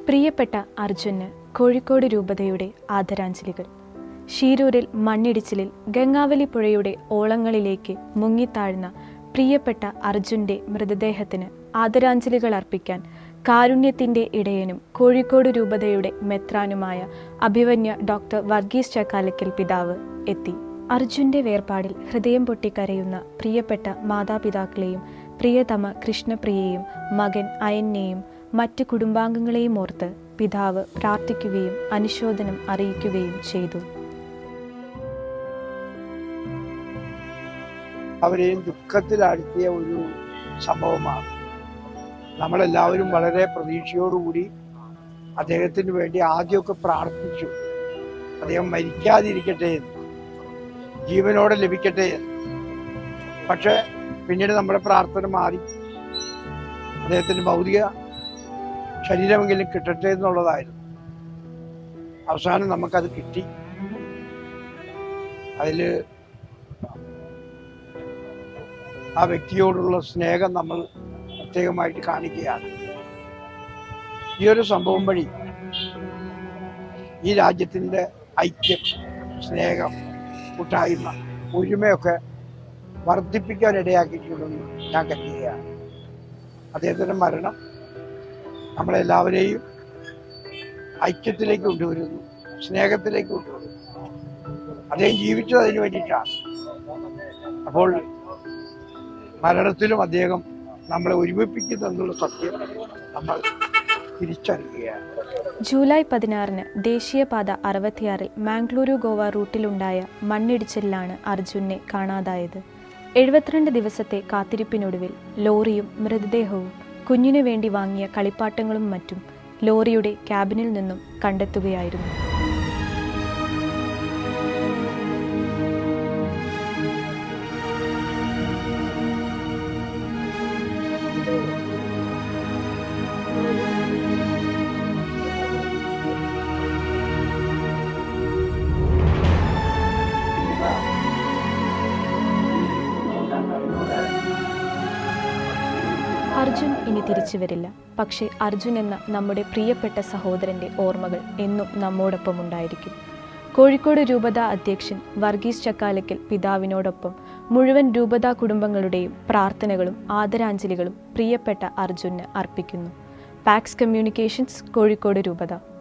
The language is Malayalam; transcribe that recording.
പ്രിയപ്പെട്ട അർജുന് കോഴിക്കോട് രൂപതയുടെ ആദരാഞ്ജലികൾ. ഷീരൂരിൽ മണ്ണിടിച്ചിലിൽ ഗംഗാവലി പുഴയുടെ ഓളങ്ങളിലേക്ക് മുങ്ങിത്താഴ്ന്ന പ്രിയപ്പെട്ട അർജുൻ്റെ മൃതദേഹത്തിന് ആദരാഞ്ജലികൾ അർപ്പിക്കാൻ കാരുണ്യത്തിൻ്റെ ഇടയനും കോഴിക്കോട് രൂപതയുടെ മെത്രാനുമായ അഭിവന്യ ഡോക്ടർ വർഗീസ് ചക്കാലക്കൽ പിതാവ് എത്തി. അർജുൻ്റെ വേർപാടിൽ ഹൃദയം പൊട്ടിക്കരയുന്ന പ്രിയപ്പെട്ട മാതാപിതാക്കളെയും പ്രിയതമ കൃഷ്ണപ്രിയയും മകൻ അയനെയും മറ്റ് കുടുംബാംഗങ്ങളെയും ഓർത്ത് പിതാവ് പ്രാർത്ഥിക്കുകയും അനുശോചനം അറിയിക്കുകയും ചെയ്തു. അവരെയും ദുഃഖത്തിലാഴ്ത്തിയ ഒരു സംഭവമാണ്. നമ്മളെല്ലാവരും വളരെ പ്രതീക്ഷയോടുകൂടി അദ്ദേഹത്തിന് വേണ്ടി ആദ്യമൊക്കെ പ്രാർത്ഥിച്ചു, അദ്ദേഹം മരിക്കാതിരിക്കട്ടെ എന്ന്, ജീവനോടെ ലഭിക്കട്ടെ എന്ന്. പക്ഷെ പിന്നീട് നമ്മുടെ പ്രാർത്ഥന മാറി, അദ്ദേഹത്തിന് ഭൗതിക ശരീരമെങ്കിലും കിട്ടട്ടെ എന്നുള്ളതായിരുന്നു. അവസാനം നമുക്കത് കിട്ടി. അതിൽ ആ വ്യക്തിയോടുള്ള സ്നേഹം നമ്മൾ പ്രത്യേകമായിട്ട് കാണിക്കുകയാണ്. ഈ ഒരു സംഭവം വഴി ഈ രാജ്യത്തിൻ്റെ ഐക്യം, സ്നേഹം, കൂട്ടായ്മ, ഒരുമയൊക്കെ വർദ്ധിപ്പിക്കാൻ ഇടയാക്കിയിട്ടുണ്ടെന്ന് ഞാൻ കരുതുകയാണ്. അദ്ദേഹത്തിൻ്റെ മരണം നമ്മളെല്ലാവരെയും ഐക്യത്തിലേക്ക് കൊണ്ടുവരുന്നു, സ്നേഹത്തിലേക്ക് കൊണ്ടുവരുന്നു. അദ്ദേഹം ജീവിച്ചത് അതിന് വേണ്ടിയിട്ടാണ്. അപ്പോൾ മരണത്തിലും അദ്ദേഹം നമ്മളെ ഒരുമിപ്പിക്കുന്നു എന്നുള്ള സത്യം നമ്മൾ തിരിച്ചറിയുകയാണ്. ജൂലൈ 16 ദേശീയപാത 66 മാംഗ്ലൂരു ഗോവ റൂട്ടിലുണ്ടായ മണ്ണിടിച്ചിലാണ് അർജുനെ കാണാതായത്. 72 ദിവസത്തെ കാത്തിരിപ്പിനൊടുവിൽ ലോറിയും മൃതദേഹവും കുഞ്ഞിനു വേണ്ടി വാങ്ങിയ കളിപ്പാട്ടങ്ങളും മറ്റും ലോറിയുടെ ക്യാബിനിൽ നിന്നും കണ്ടെത്തുകയായിരുന്നു. അർജുൻ ഇനി തിരിച്ചു വരില്ല. പക്ഷേ അർജുൻ എന്ന നമ്മുടെ പ്രിയപ്പെട്ട സഹോദരൻ്റെ ഓർമ്മകൾ എന്നും നമ്മോടൊപ്പം ഉണ്ടായിരിക്കും. കോഴിക്കോട് രൂപതാ അധ്യക്ഷൻ വർഗീസ് ചക്കാലക്കൽ പിതാവിനോടൊപ്പം മുഴുവൻ രൂപതാ കുടുംബങ്ങളുടെയും പ്രാർത്ഥനകളും ആദരാഞ്ജലികളും പ്രിയപ്പെട്ട അർജുന് അർപ്പിക്കുന്നു. പാക്സ് കമ്മ്യൂണിക്കേഷൻസ്, കോഴിക്കോട് രൂപത.